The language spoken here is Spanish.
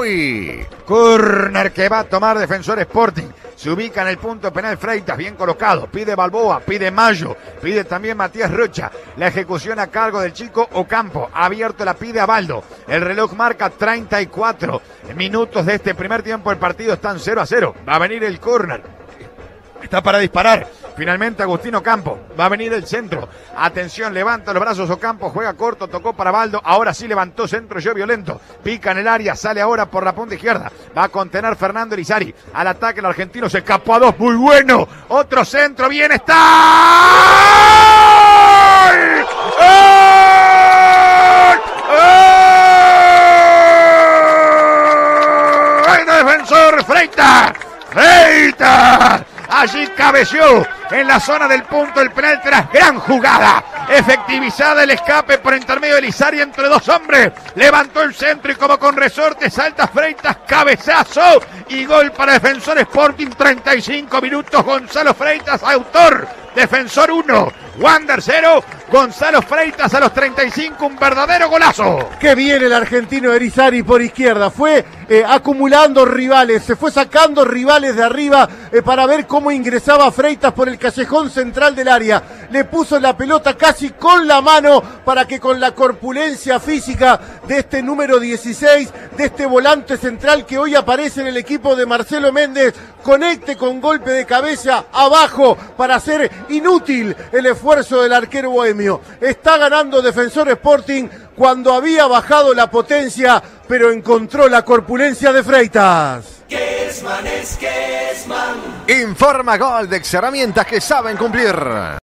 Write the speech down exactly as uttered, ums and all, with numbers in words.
Uy. Corner que va a tomar Defensor Sporting. Se ubica en el punto penal Freitas, bien colocado. Pide Balboa, pide Mayo, pide también Matías Rocha. La ejecución a cargo del chico Ocampo. Abierto la pide a Baldo. El reloj marca treinta y cuatro minutos de este primer tiempo. El partido está en cero a cero. Va a venir el córner. Está para disparar. Finalmente Agustín Ocampo. Va a venir el centro. Atención, levanta los brazos Ocampo. Juega corto, tocó para Baldo. Ahora sí levantó centro, yo violento. Pica en el área, sale ahora por la punta izquierda. Va a contener Fernando Erizari. Al ataque el argentino se escapó a dos. Muy bueno. Otro centro. Bien está. ¡Gol! ¡Gol! ¡Gol! Defensor Freitas. Freitas. Allí cabeció en la zona del punto del penal tras gran jugada. Efectivizada el escape por intermedio de Erizari entre dos hombres. Levantó el centro y como con resorte salta Freitas, cabezazo y gol para Defensor Sporting. treinta y cinco minutos. Gonzalo Freitas, autor. Defensor uno, Wander cero. Gonzalo Freitas a los treinta y cinco, un verdadero golazo. Qué bien el argentino Erizari por izquierda. Fue eh, acumulando rivales, se fue sacando rivales de arriba eh, para ver cómo ingresaba Freitas por el callejón central del área. Le puso la pelota casi con la mano para que con la corpulencia física de este número dieciséis, de este volante central que hoy aparece en el equipo de Marcelo Méndez, conecte con golpe de cabeza abajo para hacer inútil el esfuerzo del arquero bohemio. Está ganando Defensor Sporting cuando había bajado la potencia, pero encontró la corpulencia de Freitas. Informa Goldex, herramientas que saben cumplir.